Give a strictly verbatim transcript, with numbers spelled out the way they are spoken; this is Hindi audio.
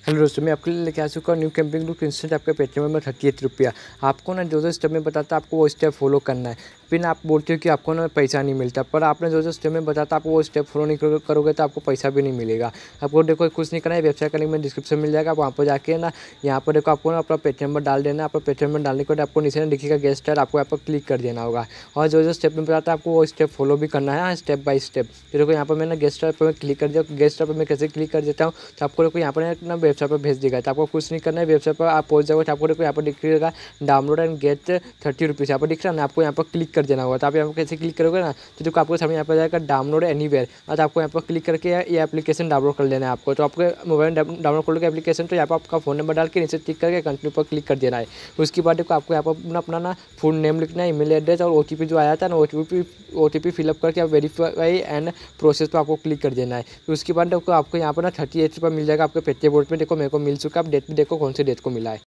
हेलो दोस्तों, मैं आपके लिए लेके आ चुका हूँ न्यू कैंपिंग लुक इंस्टेंट आपके पेटीएम में थर्टी एट रुपया। आपको ना जो जो स्टेप में बताता है आपको वो स्टेप फॉलो करना है। फिर आप बोलते हो कि आपको ना पैसा नहीं मिलता, पर आपने जो जो स्टेप में बताता आपको वो स्टेप फॉलो नहीं करो- करोगे तो आपको पैसा भी नहीं मिलेगा। आपको देखो कुछ नहीं करना है, वेबसाइट का लिंक में डिस्क्रिप्शन मिल जाएगा। आप वहाँ पर जाके ना यहाँ पर देखो आपको ना अपना पेटीएम नंबर डाल देना है। आपका पेटीएम नंबर डालने के बाद आपको नीचे ना दिखेगा गेस्ट है, आपको यहाँ पर क्लिक कर देना होगा और जो जो स्टेप में बताता है आपको वो स्टेप फॉलो भी करना है स्टेप बाय स्टेप। तो देखो यहाँ पर मैंने गेस्ट पर मैं क्लिक कर दिया। गेस्ट पर मैं कैसे क्लिक कर देता हूँ तो आपको देखो यहाँ पर ना वेबसाइट पर भेज देगा। तो आपको कुछ नहीं करना है, वेबसाइट पर आप पहुंच जाओगे तो आपको देखो यहाँ पर दिखेगा download and get thirty rupees यहाँ पर दिख रहा है ना। आपको यहाँ पर क्लिक कर देना होगा। तो आप यहाँ पर कैसे क्लिक करोगे ना तो देखो आपको सामने यहाँ पर जाएगा डाउनलोड एनीवेयर और आपको यहाँ पर क्लिक करके ये एप्लीकेशन डाउनलोड कर लेना है आपको। तो आपके मोबाइल में डाउनलोड कर लोगे एप्लीकेशन, तो यहाँ पर आपका फोन नंबर डाल के नीचे टिक करके कंटिन्यू पर क्लिक कर देना है। उसके बाद देखो आपको यहाँ पर अपना अपना ना फुल नेम लिखना है, ईमेल एड्रेस और ओटीपी जो आया था ना ओटीपी ओटीपी फिलअप करके आप वेरीफाई एंड प्रोसेस पर आपको क्लिक कर देना है। तो उसके बाद देखो आपको यहाँ पर ना थर्टी एट रुपये मिल जाएगा आपके पेटीएम वॉलेट में। देखो मेरे को मिल चुका है। आप डेट भी देखो कौन सी डेट को मिला है।